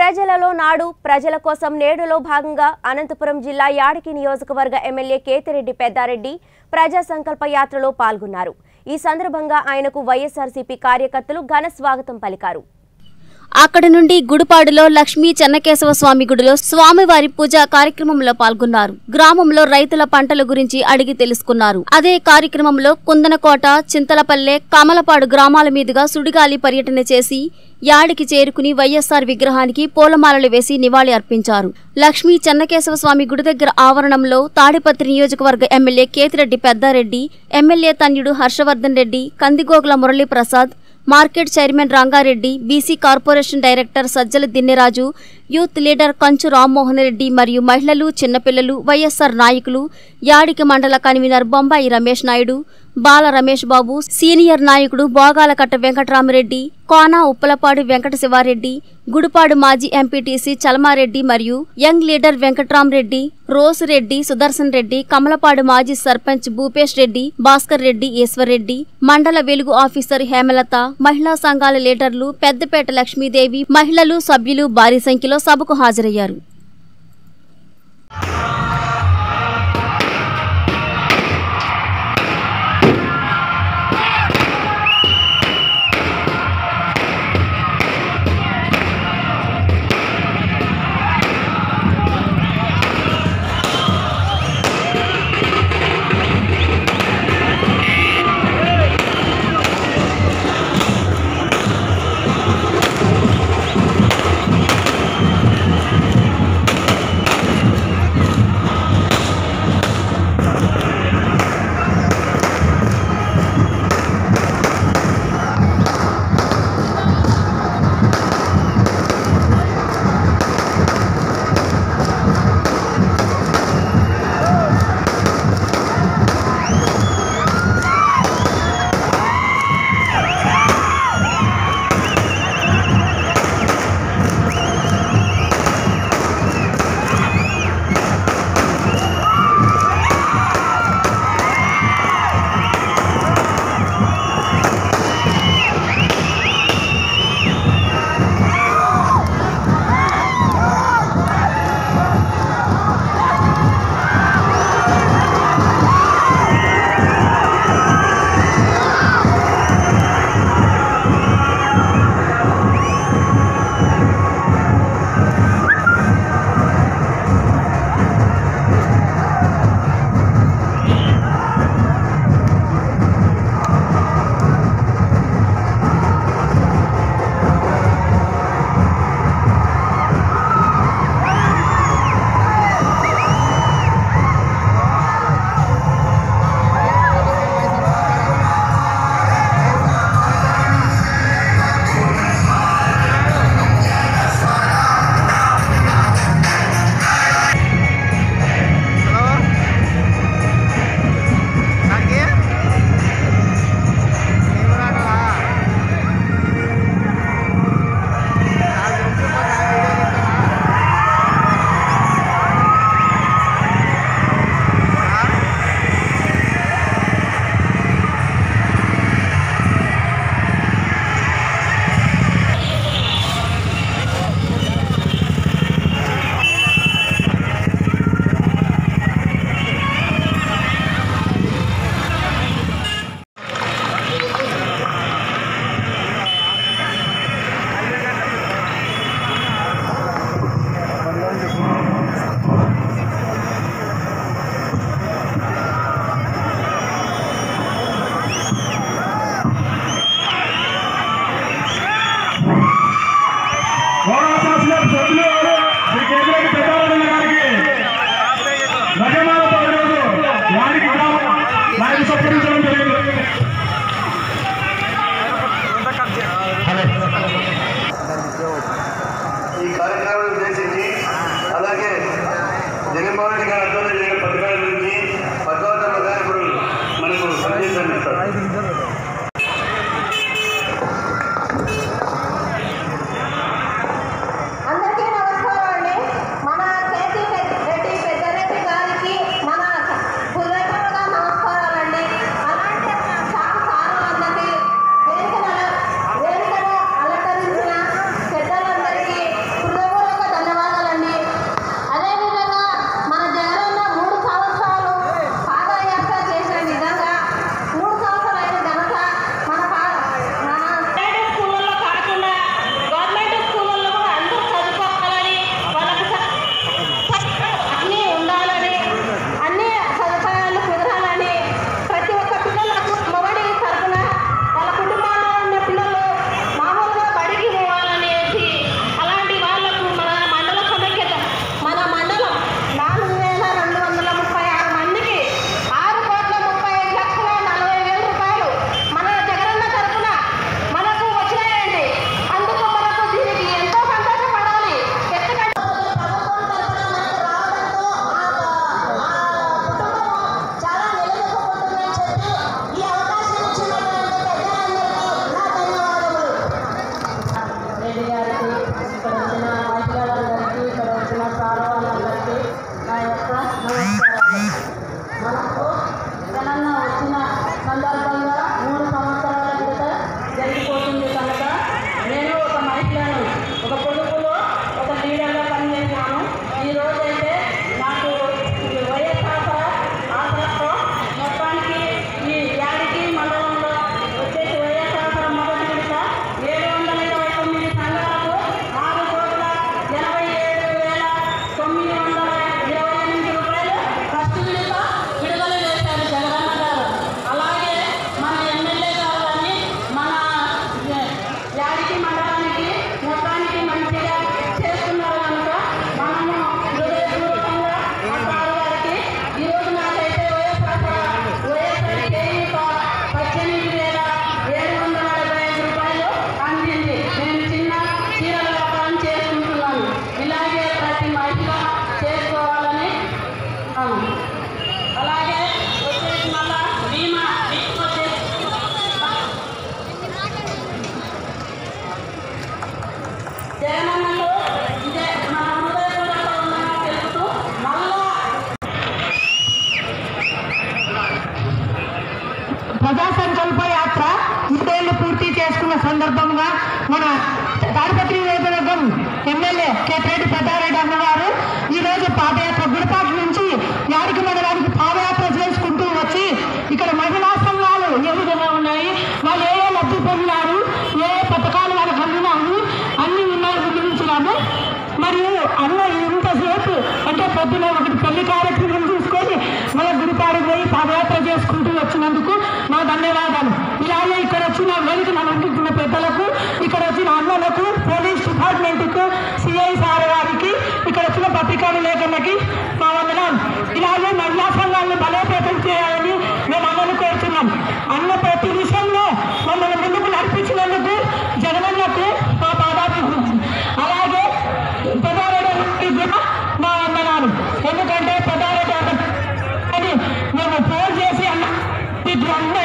ప్రజలలో నాడు ప్రజల కోసం నేడులో భాగంగా అనంతపురం జిల్లా యాడికి నియోజకవర్గ ఎమ్మెల్యే కేతిరెడ్డి పెద్దారెడ్డి ప్రజా సంకల్ప యాత్రలో పాల్గొన్నారు। ఈ సందర్భంగా ఆయనకు వైఎస్ఆర్సీపీ కార్యకర్తలు ఘన స్వాగతం పలికారు। అక్కడి నుండి గుడిపాడులో లక్ష్మీ చెన్నకేశవ స్వామి గుడిలో స్వామివారి పూజ కార్యక్రమంలో పాల్గొన్నారు। గ్రామంలో రైతుల పంటల గురించి అడిగి తెలుసుకున్నారు। అదే కార్యక్రమంలో కుందనకోట, చింతలపల్లె, కమలపాడు గ్రామాల మీదుగా సుడిగాలి పర్యటన చేసి యాడికి చేరుకుని వైఎస్ఆర్ విగ్రహానికి పూలమాలలు వేసి నివాళి అర్పించారు। లక్ష్మీ చెన్నకేశవ స్వామి గుడి దగ్గర ఆవరణంలో తాడిపత్రి నియోజకవర్గ ఎమ్మెల్యే కేతిరెడ్డి పెద్దారెడ్డి, ఎమ్మెల్యే తన్యుడు Harshavardhan Reddy, Kandigogula Murali Prasad, market chairman Rangareddy, BC corporation director Sajjala Dinneraju, youth leader Kanchu Rammohan Reddy మరియు మహిళలు, చిన్నపిల్లలు, వైఎస్ఆర్ నాయకులు, యాడికి మండల కన్వీనర్ బొంబాయి రమేష్ నాయుడు, బాల రమేష్ బాబు, సీనియర్ నాయకుడు బోగాలకట్ట వెంకటరామరెడ్డి, కోన ఉప్పలపాడు వెంకట శివారెడ్డి, గుడిపాడు మాజీ ఎంపీటీసీ చలమారెడ్డి మరియు యంగ్ లీడర్ వెంకట్రామరెడ్డి, రోస్ రెడ్డి, సుదర్శన్ రెడ్డి, కమలపాడు మాజీ సర్పంచ్ భూపేష్ రెడ్డి, భాస్కర్ రెడ్డి, ఈశ్వర్ రెడ్డి, మండల వెలుగు ఆఫీసర్ హేమలత, మహిళా సంఘాల లీడర్లు పెద్దపేట లక్ష్మీదేవి, మహిళలు, సభ్యులు భారీ సంఖ్యలో సభకు హాజరయ్యారు। సందర్భంగా మన తాడిపత్రి నియోజకవర్గం ఎమ్మెల్యే కేతిరెడ్డి పెద్దారెడ్డి అన్నగారు ఈరోజు పాదయాత్ర గుడిపాటి నుంచి యాడికి మండలానికి పాదయాత్ర చేసుకుంటూ వచ్చి ఇక్కడ మహిళా సంఘాలు ఏ విధంగా ఉన్నాయి, వాళ్ళు ఏ లబ్ధి పొందినారు, ఏ పథకాలు వాళ్ళకి అందినాము అన్ని ఉన్నాయి గుర్తించినాము. మరియు అన్న ఇంతసేపు అంటే పొద్దున ఒకటి పెళ్లి కార్యక్రమం చూసుకొని మన గుడిపాడు పోయి పాదయాత్ర చేసుకుంటూ వచ్చినందుకు మా ధన్యవాదాలు. ఇలాగే ఇక్కడ వచ్చిన వేదిక అందించిన పెద్దలకు, ఇక్కడ వచ్చిన అన్నలకు, పోలీస్ డిపార్ట్మెంట్కు, సిఐ సార్ గారికి, ఇక్కడ వచ్చిన పత్రికా విలేకరులకి మా వందనాలు. ఇలాగే మహిళా సంఘాలను బలోపేతం చేయాలని మేము అన్నను కోరుతున్నాం. అన్న ప్రతి విషయంలో మమ్మల్ని ముందుకు నడిపించినందుకు జగనన్నకు మా పాదాభివందనం. అలాగే పెద్దారెడ్డి కూడా మా వందనాలు. ఎందుకంటే పెద్దారెడ్డి అని మేము ఫోన్ చేసి అన్న